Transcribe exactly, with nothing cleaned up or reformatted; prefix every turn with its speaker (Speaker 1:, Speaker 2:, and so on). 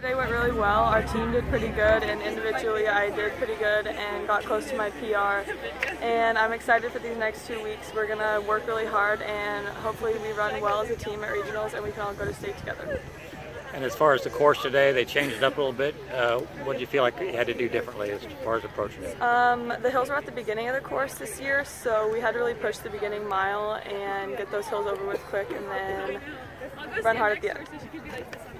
Speaker 1: Today went really well. Our team did pretty good, and individually I did pretty good and got close to my P R. And I'm excited for these next two weeks. We're going to work really hard, and hopefully we run well as a team at regionals and we can all go to state together.
Speaker 2: And as far as the course today, they changed it up a little bit. Uh, what did you feel like you had to do differently as far as approaching it?
Speaker 1: Um, the hills were at the beginning of the course this year, so we had to really push the beginning mile and get those hills over with quick and then run hard at the end.